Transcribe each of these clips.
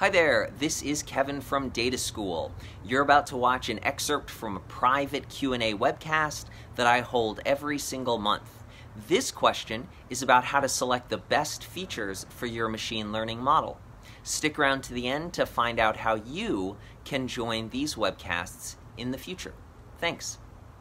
Hi there, this is Kevin from Data School. You're about to watch an excerpt from a private Q&A webcast that I hold every single month. This question is about how to select the best features for your machine learning model. Stick around to the end to find out how you can join these webcasts in the future. Thanks.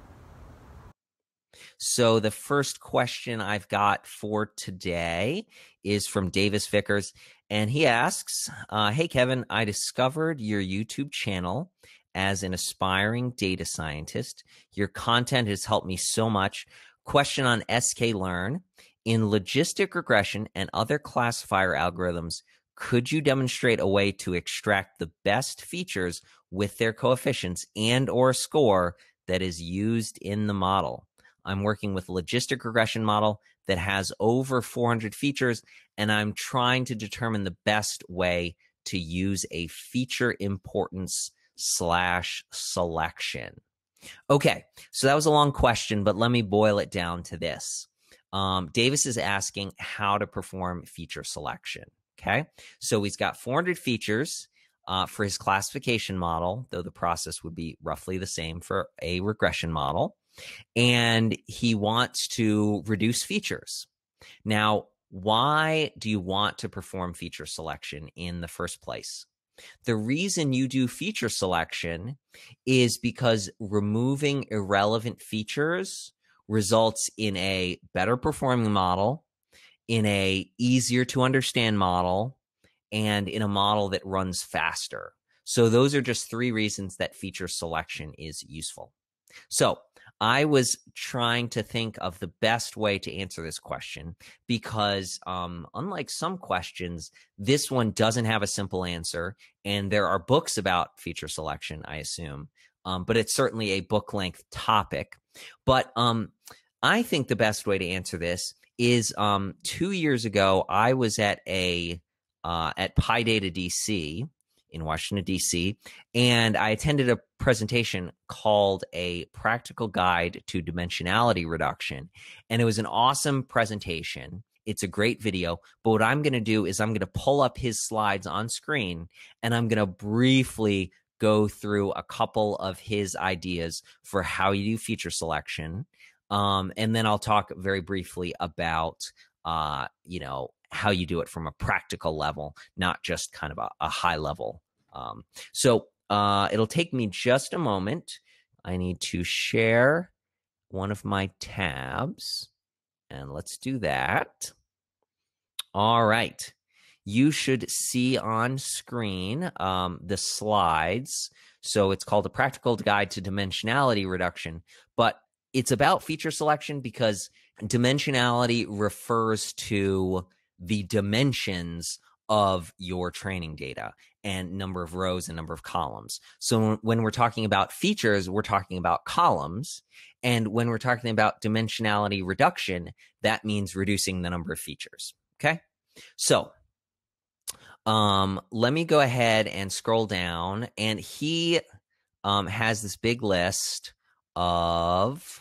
So the first question I've got for today is from Davis Vickers, and he asks, hey Kevin, I discovered your YouTube channel as an aspiring data scientist. Your content has helped me so much. Question on sklearn. In logistic regression and other classifier algorithms, could you demonstrate a way to extract the best features with their coefficients and or score that is used in the model? I'm working with a logistic regression model that has over 400 features, and I'm trying to determine the best way to use a feature importance / selection. Okay, so that was a long question, but let me boil it down to this. Davis is asking how to perform feature selection. Okay, so he's got 400 features for his classification model, though the process would be roughly the same for a regression model. And he wants to reduce features. Now, why do you want to perform feature selection in the first place? The reason you do feature selection is because removing irrelevant features results in a better performing model, in a easier to understand model, and in a model that runs faster. So those are just 3 reasons that feature selection is useful. So I was trying to think of the best way to answer this question because unlike some questions, this one doesn't have a simple answer, and there are books about feature selection, I assume, but it's certainly a book-length topic. But I think the best way to answer this is 2 years ago, I was at PyData DC in Washington, D.C., and I attended a presentation called A Practical Guide to Dimensionality Reduction, and it was an awesome presentation. It's a great video, but what I'm going to do is I'm going to pull up his slides on screen, and I'm going to briefly go through a couple of his ideas for how you do feature selection, and then I'll talk very briefly about, how you do it from a practical level, not just kind of a high level. So it'll take me just a moment. I need to share one of my tabs, and let's do that. All right. You should see on screen the slides. So it's called A Practical Guide to Dimensionality Reduction, but it's about feature selection because dimensionality refers to the dimensions of your training data and number of rows and number of columns. So when we're talking about features, we're talking about columns. And when we're talking about dimensionality reduction, that means reducing the number of features. Okay. So let me go ahead and scroll down, and he has this big list of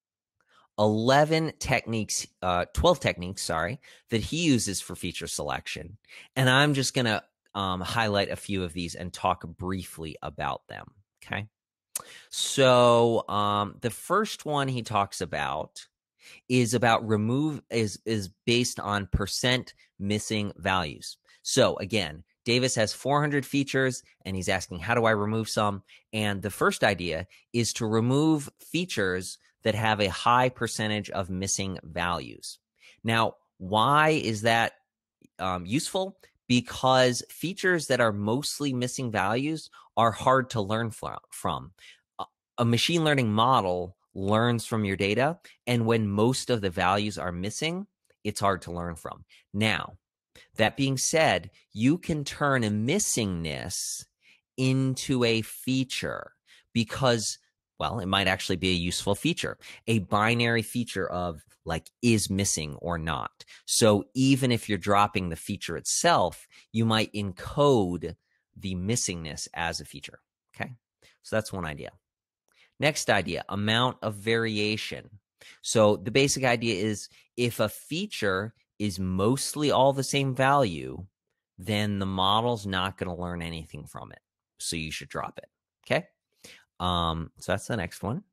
12 techniques, that he uses for feature selection. And I'm just going to highlight a few of these and talk briefly about them. Okay. So the first one he talks about is about is based on percent missing values. So again, Davis has 400 features, and he's asking, how do I remove some? And the first idea is to remove features that have a high percentage of missing values. Now, why is that useful? Because features that are mostly missing values are hard to learn from. A machine learning model learns from your data, and when most of the values are missing, it's hard to learn from. Now, that being said, you can turn a missingness into a feature because, well, it might actually be a useful feature, a binary feature of like is missing or not. So even if you're dropping the feature itself, you might encode the missingness as a feature. Okay, so that's one idea. Next idea, amount of variation. So the basic idea is if a feature is mostly all the same value, then the model's not going to learn anything from it. So you should drop it. Okay. So that's the next one.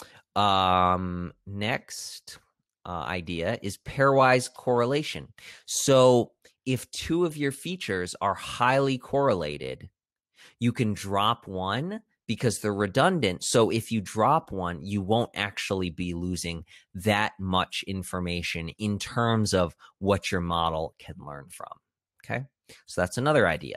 Next idea is pairwise correlation. So if two of your features are highly correlated, you can drop one because they're redundant. So if you drop one, you won't actually be losing that much information in terms of what your model can learn from. Okay. So that's another idea.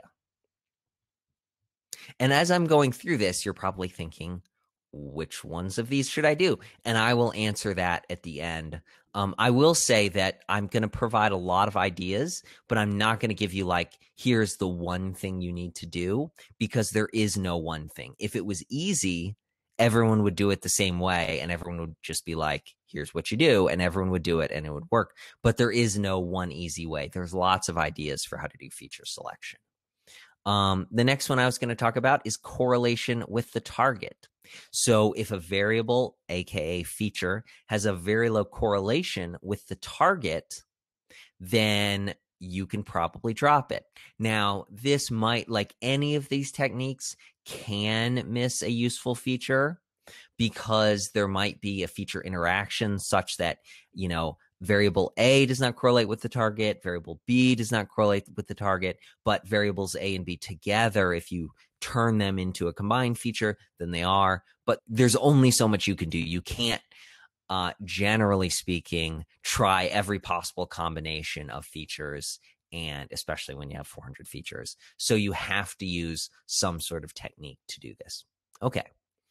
And as I'm going through this, you're probably thinking, which ones of these should I do? And I will answer that at the end. I will say that I'm going to provide a lot of ideas, but I'm not going to give you like, here's the one thing you need to do, because there is no one thing. If it was easy, everyone would do it the same way and everyone would just be like, here's what you do, and everyone would do it and it would work. But there is no one easy way. There's lots of ideas for how to do feature selection. The next one I was going to talk about is correlation with the target. So if a variable, aka feature, has a very low correlation with the target, then you can probably drop it. Now, this might, like any of these techniques, can miss a useful feature because there might be a feature interaction such that, you know, variable A does not correlate with the target, variable B does not correlate with the target, but variables A and B together, if you turn them into a combined feature, then they are. But there's only so much you can do. You can't, generally speaking, try every possible combination of features, and especially when you have 400 features. So you have to use some sort of technique to do this. Okay.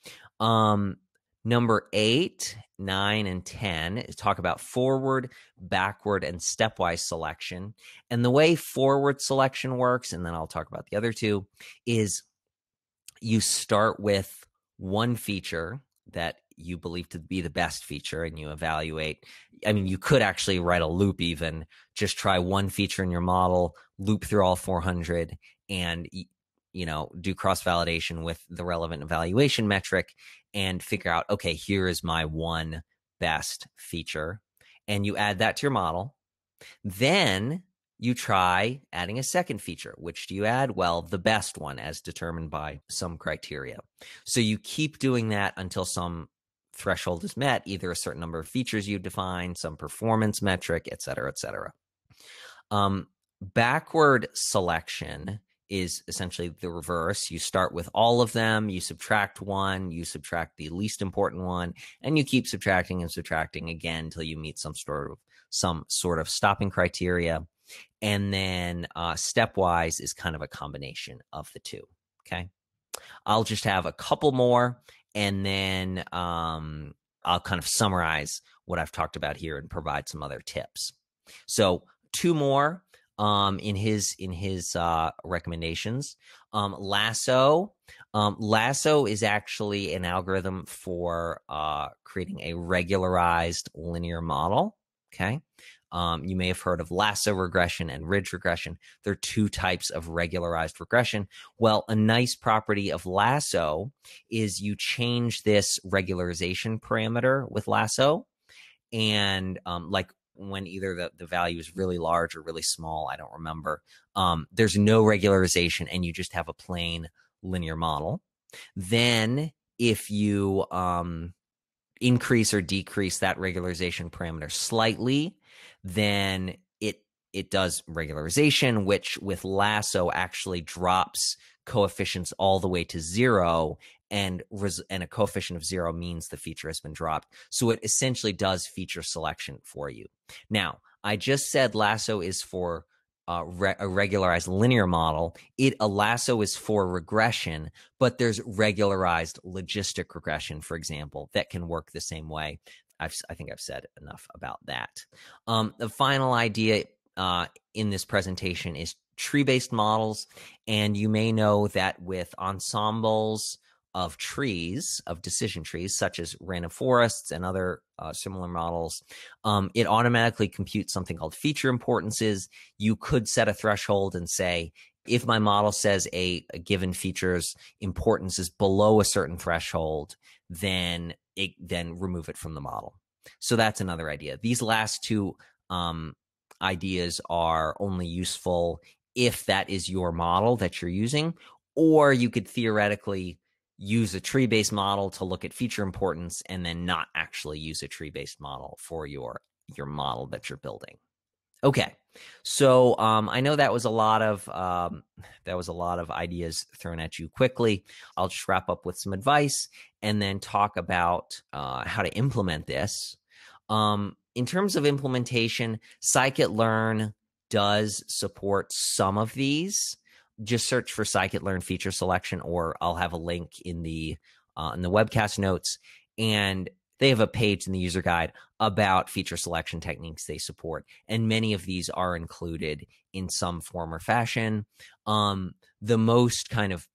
Number 8, 9, and 10 is talk about forward, backward, and stepwise selection. And the way forward selection works, and then I'll talk about the other two, is you start with one feature that you believe to be the best feature and you evaluate. I mean, you could actually write a loop even, just try one feature in your model, loop through all 400, and you know, do cross-validation with the relevant evaluation metric and figure out, okay, here is my one best feature. And you add that to your model. Then you try adding a second feature. Which do you add? Well, the best one as determined by some criteria. So you keep doing that until some threshold is met, either a certain number of features you define, some performance metric, et cetera, et cetera. Backward selection is essentially the reverse. You start with all of them, you subtract one, you subtract the least important one, and you keep subtracting and subtracting again until you meet some sort of stopping criteria. And then stepwise is kind of a combination of the two. Okay. I'll just have a couple more, and then I'll kind of summarize what I've talked about here and provide some other tips. So 2 more. In his recommendations, LASSO. LASSO is actually an algorithm for creating a regularized linear model. Okay. You may have heard of lasso regression and ridge regression. There are 2 types of regularized regression. Well, a nice property of LASSO is you change this regularization parameter with LASSO, and like when either the value is really large or really small, I don't remember, there's no regularization and you just have a plain linear model. Then if you increase or decrease that regularization parameter slightly, then it does regularization, which with LASSO actually drops coefficients all the way to 0, and a coefficient of 0 means the feature has been dropped. So it essentially does feature selection for you. Now, I just said LASSO is for a regularized linear model. A LASSO is for regression, but there's regularized logistic regression, for example, that can work the same way. I think I've said enough about that. The final idea in this presentation is tree-based models. And you may know that with ensembles of trees, of decision trees, such as random forests and other similar models, it automatically computes something called feature importances. You could set a threshold and say, if my model says a given feature's importance is below a certain threshold, then remove it from the model. So that's another idea. These last 2 ideas are only useful if that is your model that you're using, or you could theoretically use a tree-based model to look at feature importance and then not actually use a tree-based model for your model that you're building. Okay, so I know that was a lot of ideas thrown at you quickly. I'll just wrap up with some advice and then talk about how to implement this. In terms of implementation, scikit-learn does support some of these. Just search for scikit-learn feature selection, or I'll have a link in the webcast notes, and they have a page in the user guide about feature selection techniques they support, and many of these are included in some form or fashion. The most kind of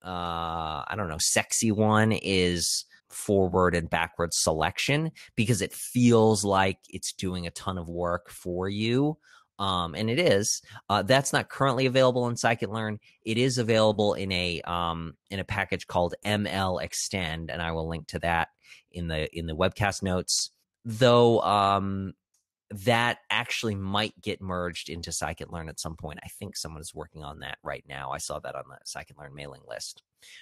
I don't know, sexy one is forward and backward selection, because it feels like it's doing a ton of work for you. And it is. That's not currently available in scikit-learn. It is available in a package called ML Extend, and I will link to that in the webcast notes. Though that actually might get merged into scikit-learn at some point. I think someone is working on that right now. I saw that on the scikit-learn mailing list.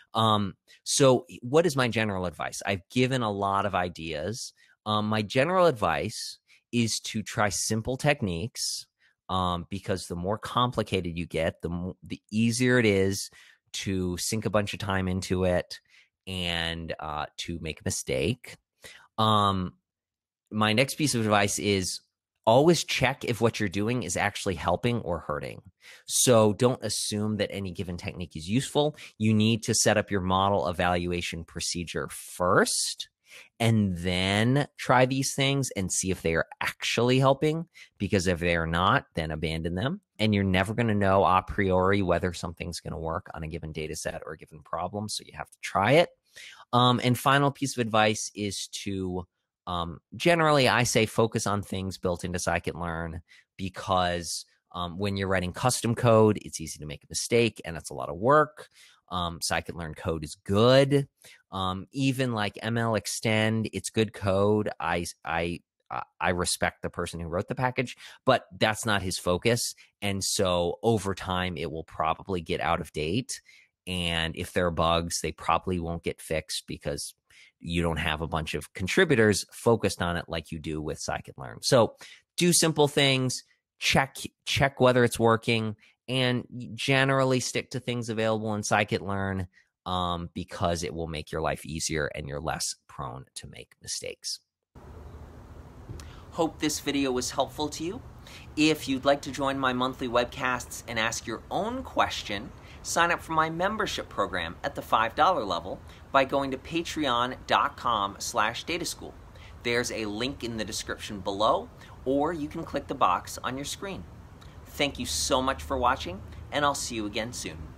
So what is my general advice? I've given a lot of ideas. My general advice is to try simple techniques, because the more complicated you get, the easier it is to sink a bunch of time into it and to make a mistake. My next piece of advice is always check if what you're doing is actually helping or hurting. So don't assume that any given technique is useful. You need to set up your model evaluation procedure first, and then try these things and see if they are actually helping, because if they are not, then abandon them. And you're never going to know a priori whether something's going to work on a given data set or a given problem, so you have to try it. And final piece of advice is to generally, I say focus on things built into scikit-learn, because when you're writing custom code, it's easy to make a mistake and it's a lot of work. Scikit-learn code is good. Even like ML Extend, it's good code. I respect the person who wrote the package, but that's not his focus. And so over time, it will probably get out of date. And if there are bugs, they probably won't get fixed because you don't have a bunch of contributors focused on it like you do with scikit-learn. So do simple things, check whether it's working, and generally stick to things available in scikit-learn, because it will make your life easier and you're less prone to make mistakes. Hope this video was helpful to you. If you'd like to join my monthly webcasts and ask your own question, sign up for my membership program at the $5 level by going to patreon.com/dataschool. There's a link in the description below, or you can click the box on your screen. Thank you so much for watching, and I'll see you again soon.